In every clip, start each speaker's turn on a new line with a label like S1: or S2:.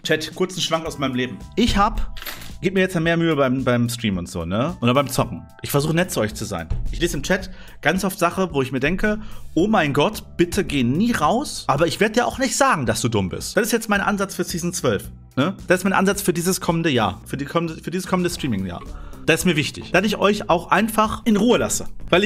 S1: Chat, kurzen Schwank aus meinem Leben. Gib mir jetzt mehr Mühe beim Stream und so, ne? Oder beim Zocken. Ich versuche nett zu euch zu sein. Ich lese im Chat ganz oft Sachen, wo ich mir denke, oh mein Gott, bitte geh nie raus. Aber ich werde dir auch nicht sagen, dass du dumm bist. Das ist jetzt mein Ansatz für Season 12. Ne? Das ist mein Ansatz für dieses kommende Jahr. Für dieses kommende Streaming-Jahr. Das ist mir wichtig. Dass ich euch auch einfach in Ruhe lasse. Weil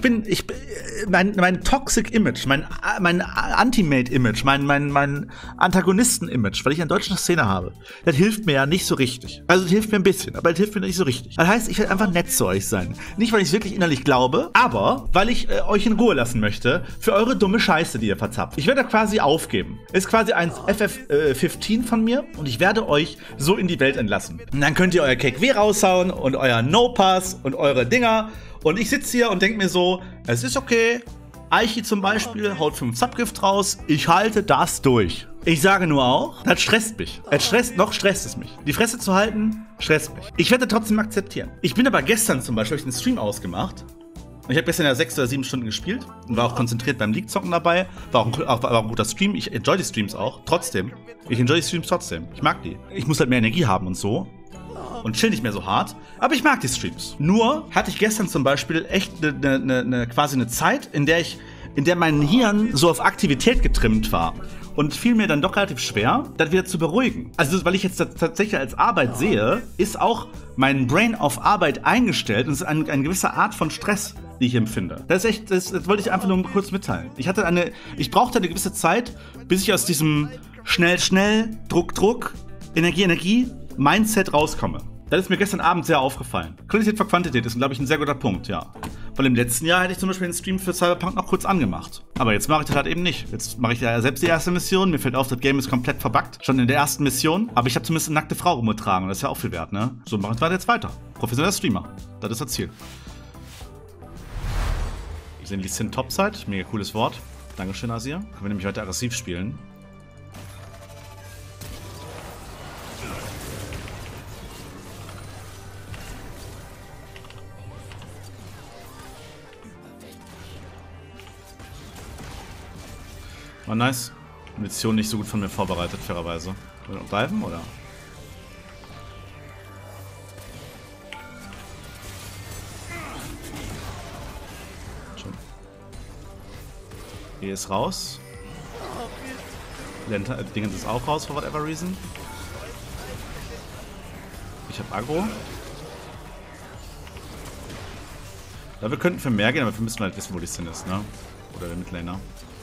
S1: mein Toxic Image, mein Anti-Mate Image, mein Antagonisten-Image, weil ich eine deutsche Szene habe, das hilft mir ja nicht so richtig. Also, das hilft mir ein bisschen, aber das hilft mir nicht so richtig. Das heißt, ich werde einfach nett zu euch sein. Nicht, weil ich es wirklich innerlich glaube, aber weil ich euch in Ruhe lassen möchte für eure dumme Scheiße, die ihr verzapft. Ich werde da quasi aufgeben. Ist quasi ein FF15 von mir und ich werde euch so in die Welt entlassen. Und dann könnt ihr euer KW raushauen und euer No-Pass und eure Dinger. Und ich sitze hier und denke mir so, es ist okay. Aichi zum Beispiel haut 5 Subgift raus. Ich halte das durch. Ich sage nur auch, das stresst mich. Stresst es mich. Die Fresse zu halten, stresst mich. Ich werde trotzdem akzeptieren. Ich bin aber gestern zum Beispiel, habe ich den Stream ausgemacht. Ich habe gestern ja 6 oder 7 Stunden gespielt und war auch konzentriert beim League-Zocken dabei. War auch ein guter Stream. Ich enjoy die Streams auch. Trotzdem. Ich enjoy die Streams trotzdem. Ich mag die. Ich muss halt mehr Energie haben und so. Und chill nicht mehr so hart. Aber ich mag die Streams. Nur hatte ich gestern zum Beispiel echt quasi eine Zeit, in der mein Hirn so auf Aktivität getrimmt war. Und fiel mir dann doch relativ schwer, das wieder zu beruhigen. Also, weil ich jetzt das tatsächlich als Arbeit sehe, ist auch mein Brain auf Arbeit eingestellt. Und es ist eine gewisse Art von Stress, die ich empfinde. Das wollte ich einfach nur kurz mitteilen. Ich brauchte eine gewisse Zeit, bis ich aus diesem schnell, Druck, Energie, Mindset rauskomme. Das ist mir gestern Abend sehr aufgefallen. Qualität vor Quantität ist, glaube ich, ein sehr guter Punkt, ja. Weil im letzten Jahr hätte ich zum Beispiel den Stream für Cyberpunk noch kurz angemacht. Aber jetzt mache ich das halt eben nicht. Jetzt mache ich ja selbst die erste Mission. Mir fällt auf, das Game ist komplett verbuggt. Schon in der ersten Mission. Aber ich habe zumindest eine nackte Frau rumgetragen. Das ist ja auch viel wert, ne? So machen wir jetzt weiter. Professioneller Streamer. Das ist das Ziel. Wir sehen Lee Sin Topside. Mega cooles Wort. Dankeschön, Asir. Können wir nämlich heute aggressiv spielen. War nice. Mission nicht so gut von mir vorbereitet, fairerweise. Wollen wir noch diven, oder? Schon. Hier ist raus. Dingens ist auch raus, for whatever reason. Ich hab Aggro. Ja, wir könnten für mehr gehen, aber wir müssen halt wissen, wo die Sin ist, ne? Oder der Midlaner.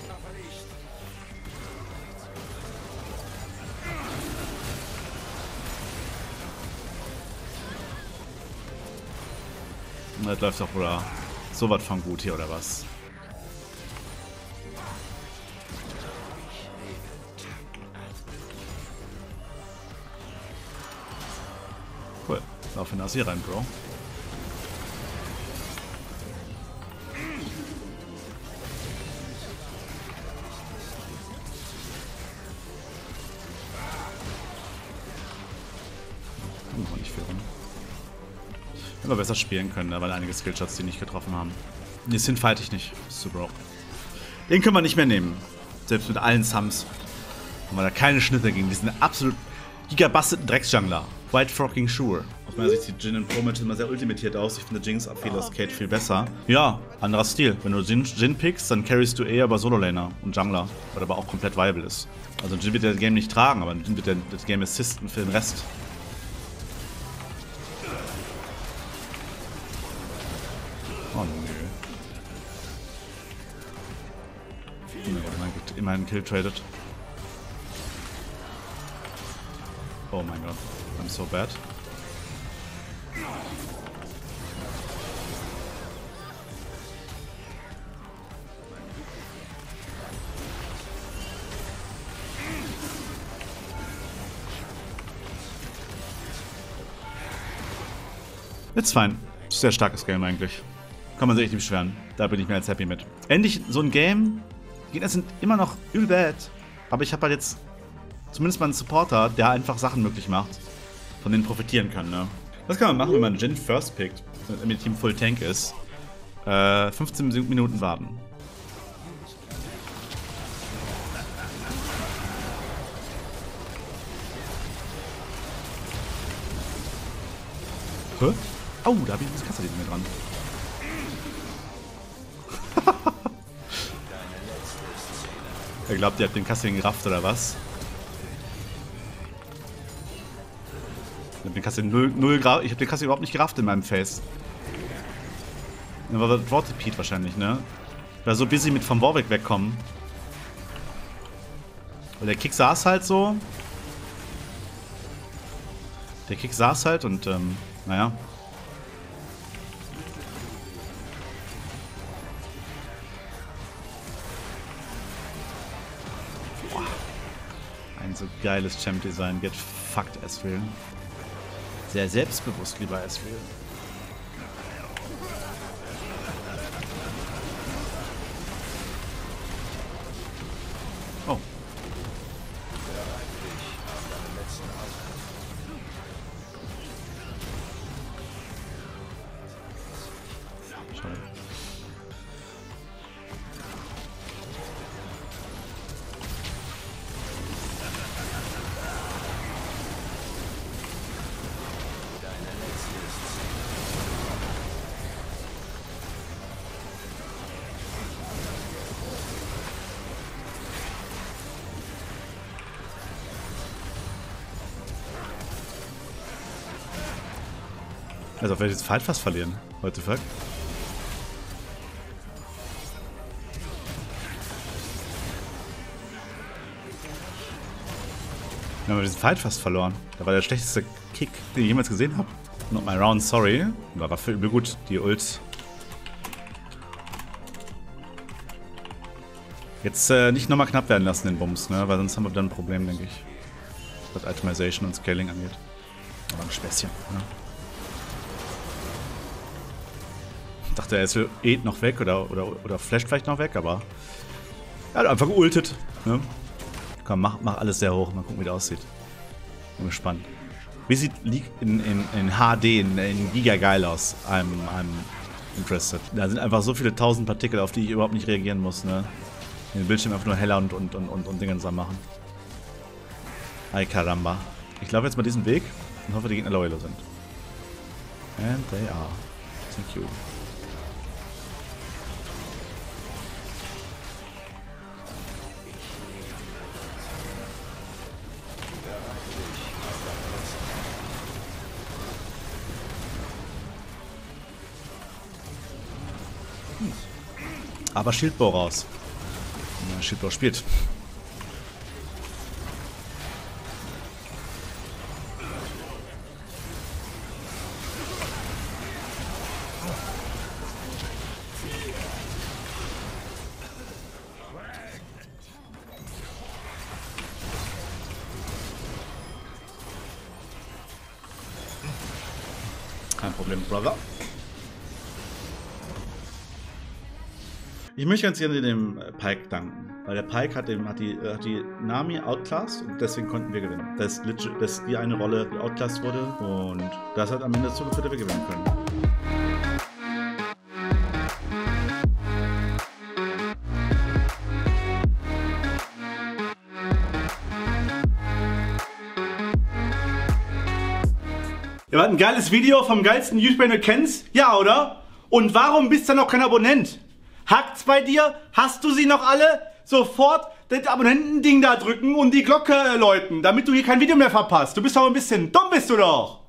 S1: Das läuft doch wohl so was von gut hier, oder was? Cool. Lauf in das hier rein, Bro. Noch nicht viel rum. Immer besser spielen können, weil einige Skillshots die nicht getroffen haben. Den Sin fight ich nicht. Ist zu broke. Den können wir nicht mehr nehmen. Selbst mit allen Sums. Haben wir da keine Schnitte gegen diesen absolut gigabasteten Drecksjungler. White Frocking Sure. Aus meiner Sicht sieht Jhin in Pro-Match immer sehr ultimatiert aus. Ich finde Jinx Appeal aus Kate viel besser. Ja, anderer Stil. Wenn du Jhin pickst, dann carryst du eher über Solo-Laner und Jungler. Was aber auch komplett viable ist. Also Jhin wird das Game nicht tragen, aber Jhin wird das Game assisten für den Rest. Oh nö. Immerhin Kill traded. Oh mein Gott. I'm so bad. It's fine. Sehr starkes Game eigentlich. Kann man sich echt nicht beschweren. Da bin ich mir jetzt happy mit. Endlich so ein Game. Die Gegner sind immer noch übel bad. Aber ich habe halt jetzt zumindest mal einen Supporter, der einfach Sachen möglich macht, von denen profitieren kann, ne? Das kann man machen, wenn man Jhin first pickt, wenn das Team Full Tank ist. 15 Minuten warten. Hä? Oh, da habe ich das Kasse nicht mehr dran. Er glaubt, ihr habt den Kasse gerafft, oder was? Ich hab den Kasse ich hab den Kasse überhaupt nicht gerafft in meinem Face. Da war das Vortepied wahrscheinlich, ne? Ich war so busy mit vom Warwick wegkommen. Weil der Kick saß halt so. Der Kick saß halt und, naja. Boah. Ein so geiles Champ-Design. Get fucked, Ezreal. Sehr selbstbewusst, lieber Ezreal. Oh. Schade. Also, werde ich jetzt Fight fast verlieren. What the fuck? Wir haben diesen Fight fast verloren. Da war der schlechteste Kick, den ich jemals gesehen habe. Not my round, sorry. War für übel gut, die Ult. Jetzt nicht nochmal knapp werden lassen, den Bums, ne? Weil sonst haben wir dann ein Problem, denke ich. Was Itemization und Scaling angeht. Aber ein Späßchen, ne? Ich dachte, er ist noch weg oder flasht vielleicht noch weg, aber er hat einfach geultet. Ne? Komm, mach alles sehr hoch. Mal gucken, wie der aussieht. Bin gespannt. Wie sieht League in HD, in Giga geil aus? I'm interested. Da sind einfach so viele tausend Partikel, auf die ich überhaupt nicht reagieren muss. Ne? Den Bildschirm einfach nur heller und Dinge zusammen machen. Ay caramba. Ich laufe jetzt mal diesen Weg und hoffe, die Gegner loyal sind. And they are. Thank you. Aber Schildbow raus. Ja, Schildbow spielt. Kein Problem, Brother. Ich möchte ganz gerne dem Pyke danken, weil der Pyke hat die Nami outclassed und deswegen konnten wir gewinnen. Das ist die eine Rolle, die outclassed wurde und das hat am Ende dazu geführt, dass wir gewinnen können. Ihr wart ein geiles Video vom geilsten YouTuber, den du kennst? Ja, oder? Und warum bist du noch kein Abonnent? Hackt's bei dir? Hast du sie noch alle? Sofort das Abonnenten-Ding da drücken und die Glocke läuten, damit du hier kein Video mehr verpasst. Du bist doch ein bisschen dumm, bist du doch!